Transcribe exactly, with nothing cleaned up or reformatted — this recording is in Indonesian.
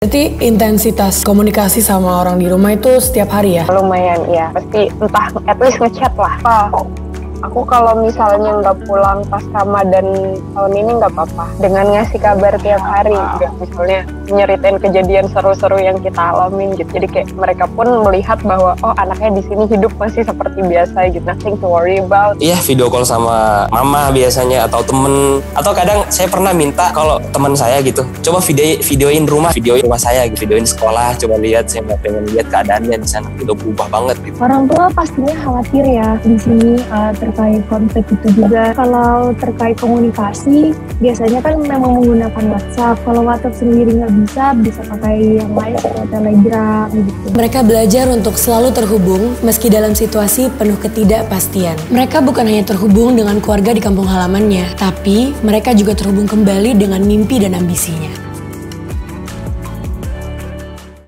Berarti intensitas komunikasi sama orang di rumah itu setiap hari ya? Lumayan, ya. Pasti entah at least ngechat lah. Oh, aku kalau misalnya nggak pulang pas Ramadan tahun ini nggak apa-apa. Dengan ngasih kabar tiap hari, juga misalnya nyeritain kejadian seru-seru yang kita alamin gitu. Jadi kayak mereka pun melihat bahwa oh anaknya di sini hidup masih seperti biasa gitu, nothing to worry about. Iya, video call sama mama biasanya atau temen. Atau kadang saya pernah minta kalau teman saya gitu, coba video videoin rumah, videoin rumah saya, gitu. Videoin sekolah, coba lihat, saya nggak pengen lihat keadaannya di sana. Udah berubah banget gitu. Orang tua pastinya khawatir ya di sini uh, terkait konflik itu juga. Kalau terkait komunikasi, biasanya kan memang menggunakan WhatsApp. Kalau WhatsApp sendiri nggak bisa, bisa pakai yang lain seperti Telegram gitu. Mereka belajar untuk selalu terhubung meski dalam situasi penuh ketidakpastian. Mereka bukan hanya terhubung dengan keluarga di kampung halamannya, tapi mereka juga terhubung kembali dengan mimpi dan ambisinya.